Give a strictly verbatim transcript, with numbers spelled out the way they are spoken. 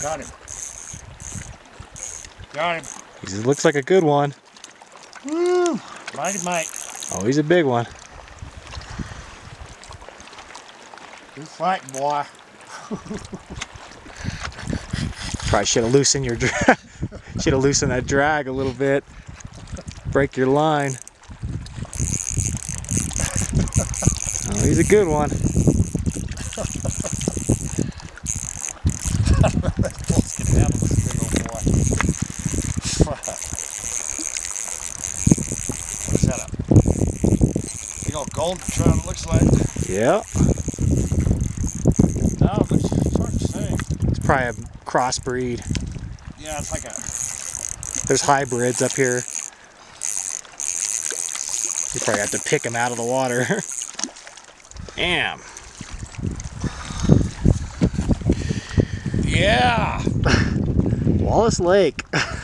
Got him. Got him. He looks like a good one. Woo! Mighty Mike. Oh, he's a big one. Good fighting, boy. Probably should have loosened your drag. Should have loosened that drag a little bit. Break your line. Oh, he's a good one. Let's get down on this big old boy. What is that? A big old golden trout, it looks like. Yeah. No, it looks, it's hard to say. It's probably a crossbreed. Yeah, it's like a... There's hybrids up here. You probably have to pick them out of the water. Damn. Yeah! Wallace Lake.